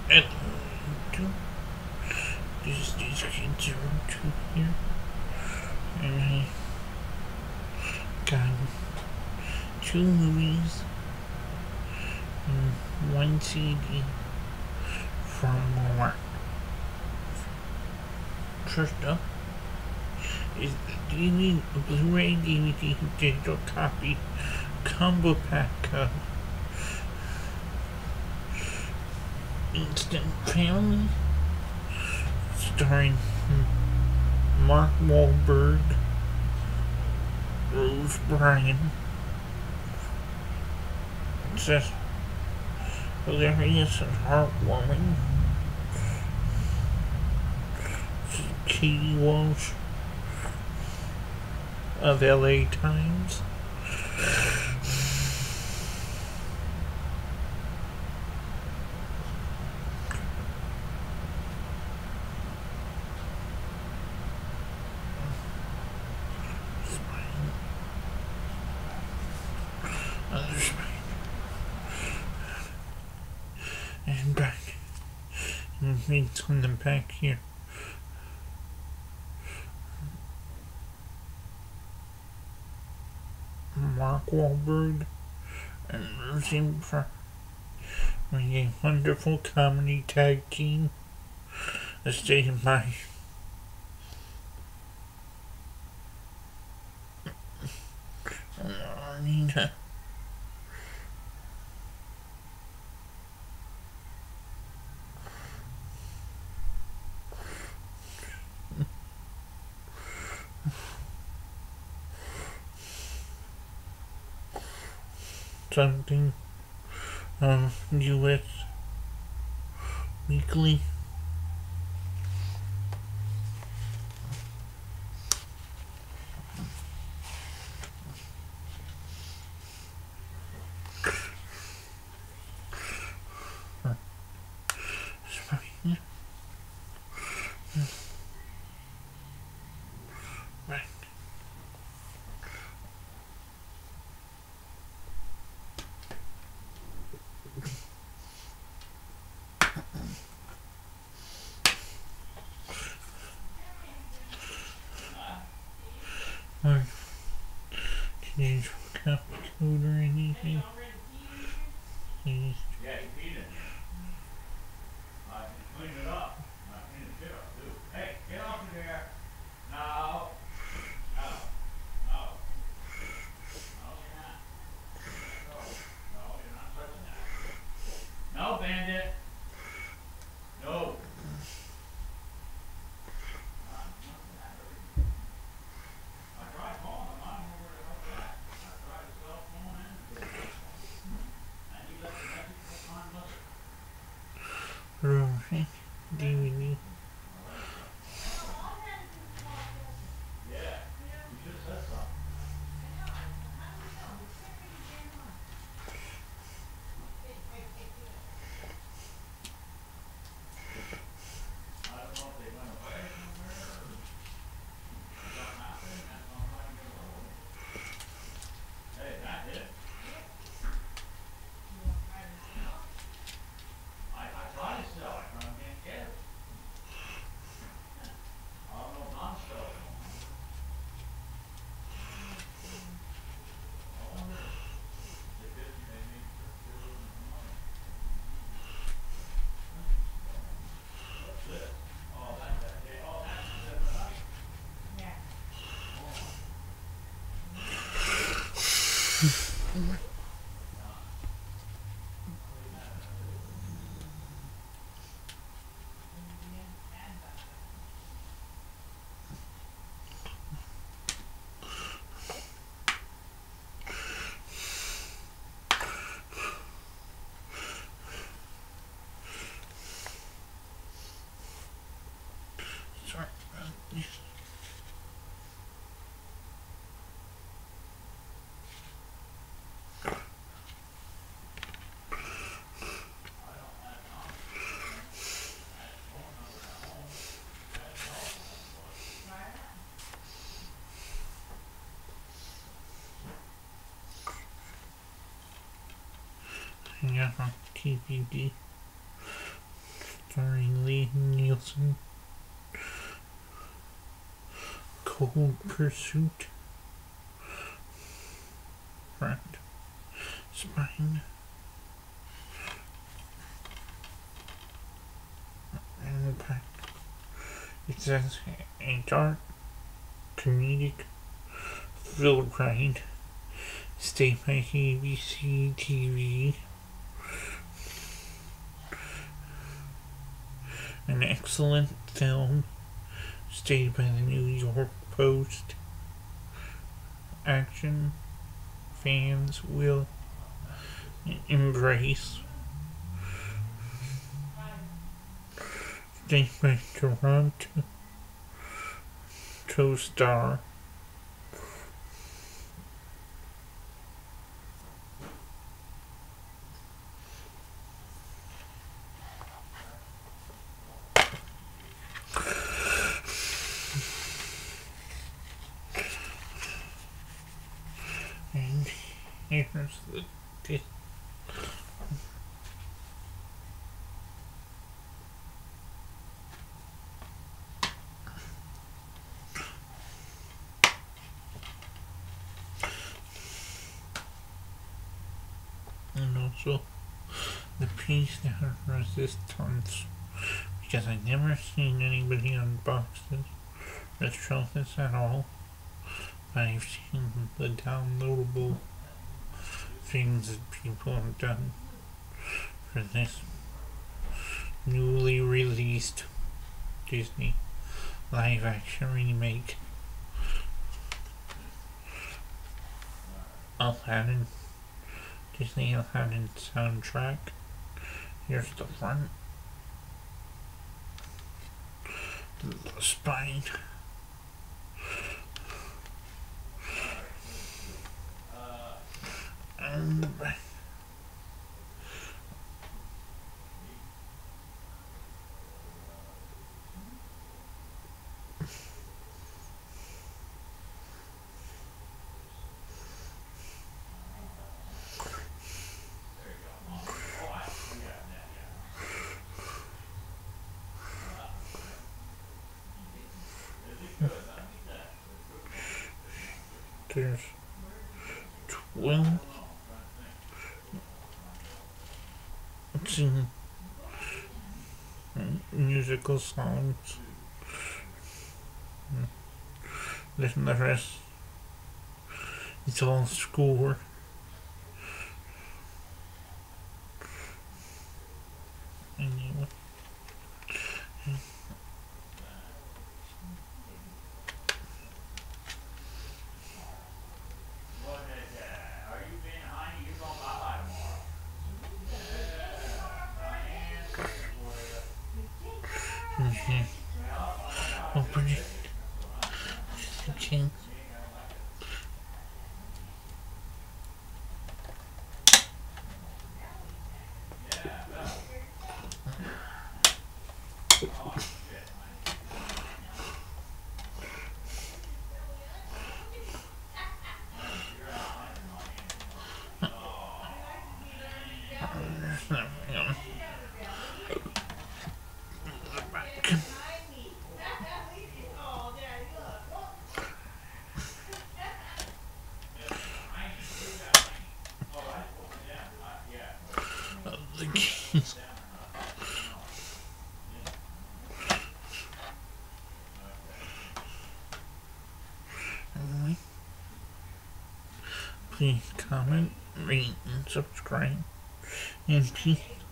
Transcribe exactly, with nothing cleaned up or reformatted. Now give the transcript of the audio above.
And two, these, these kids are two here. And I got two movies and one C D from Walmart. First up is the D V D, Blu-ray D V D digital copy combo pack of Instant Family, starring Mark Wahlberg, Rose Byrne. It says hilarious and heartwarming. Katie Walsh of L A Times. Other spine. And back. And it's on the back here. Mark Wahlberg and Rosie Byrne were a wonderful comedy tag team stated by Arnita. Something of U S Weekly. Right. Or change cup code or anything. Please. Yeah, he peed it. I cleaned it up. I cleaned the shit up too. Hey, get off of there. No. No. No. No, you're not. No. No, you're not touching that. No, Bandit. No. I tried calling him. I don't know where the hell's at. I tried his cell phone and and he left a message for time mother. Rosie D V D. Yeah. You should have said something. I don't know if they went away somewhere or something happened. That's what I'm trying to get a hold of. Hey, that hit. I, I tried to sell it, but I can't get it. I don't know if I'm selling it. I wonder if it, they need to get a little bit of money. What's this? Oh, that's that, day. Oh, that's the night. Sorry about this. Yeah, T V D. starring Liam Neeson. Cold Pursuit. Front. Spine. Impact. It says a dark, comedic, thriller ride. Stayed by A B C T V. An excellent film. Stayed by the New York Post. Action fans will embrace. Stayed by Toronto Co-star. And here's the disc. And also the piece that has resistance, because I've never seen anybody unbox this or show this at all, but I've seen the downloadable things that people have done for this newly released Disney live action remake. Aladdin, Disney Aladdin soundtrack. Here's the front. The spine. And the back. There's twelve sing musical songs. Listen to the rest. It's all score. Anyway. Mm-hmm. Open it. Okay. The keys. Anyway, please comment, rate, and subscribe, and peace.